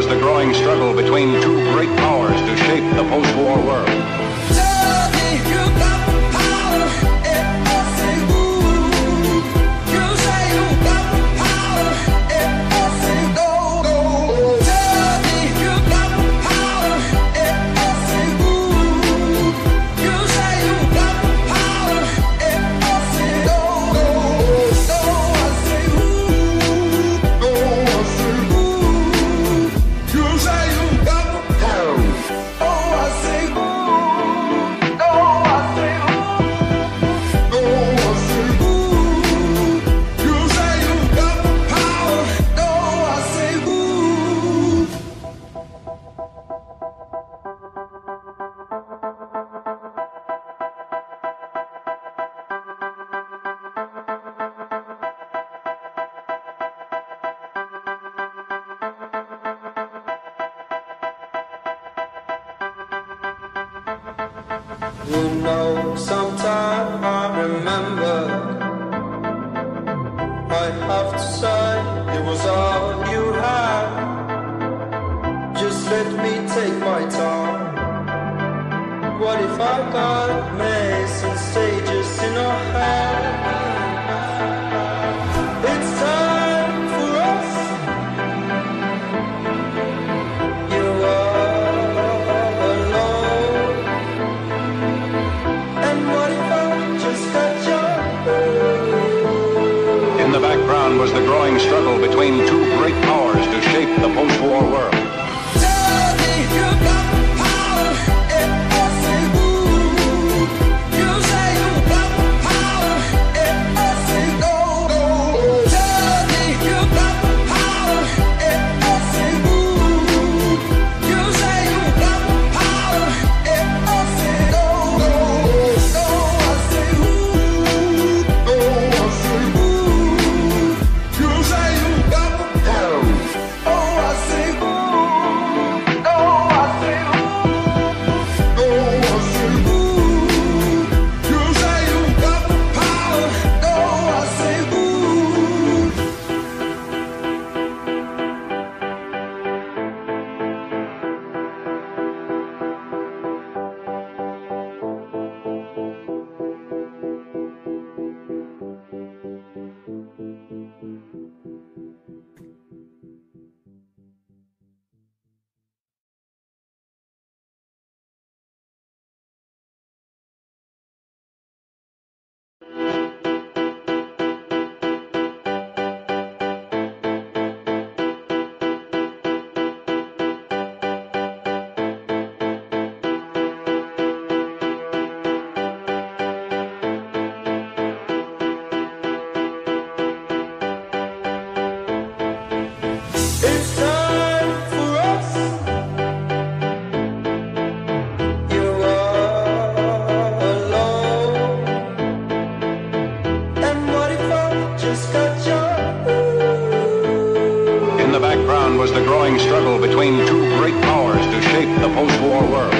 was the growing struggle between two great powers to shape the post-war world. You know, sometime I remember, I have to say it was all you had. Just let me take my time. What if I got missing stages in our head? It's time for us. You are alone. And what if I just got you? In the background was the growing struggle between two great powers to shape the post-war world. Was the growing struggle between two great powers to shape the post-war world.